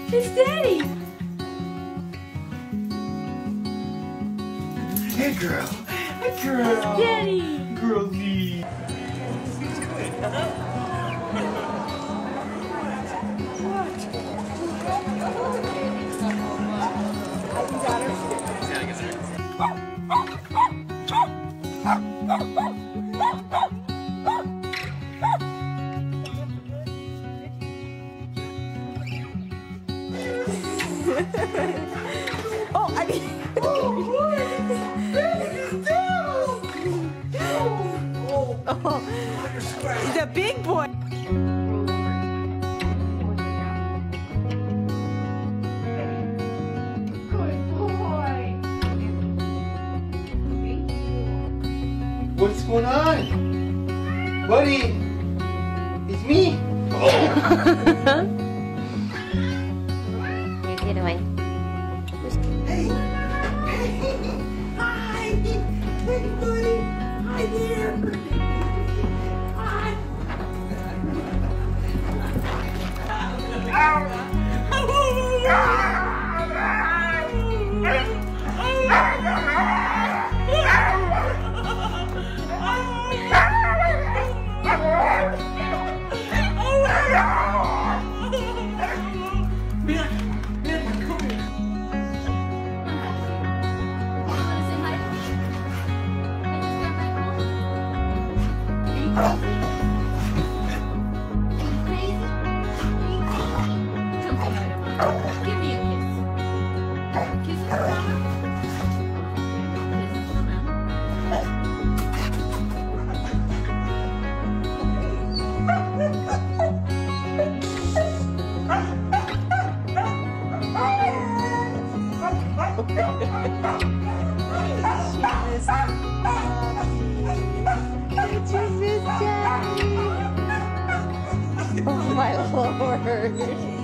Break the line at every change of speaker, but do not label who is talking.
It's Daddy!
Hey, girl. Hey, girl.
It's Daddy!
Girlie.
Oh, I mean. Oh, he's a big boy.
Good boy!
What's going on? Buddy! It's me! Oh!
What are you doing?
Hey! Hey! Hi! Hey, buddy! Hi there! Hi!
Give me a kiss. Kiss his mama. Kiss his mama.
Did you miss Daddy? Oh my lord.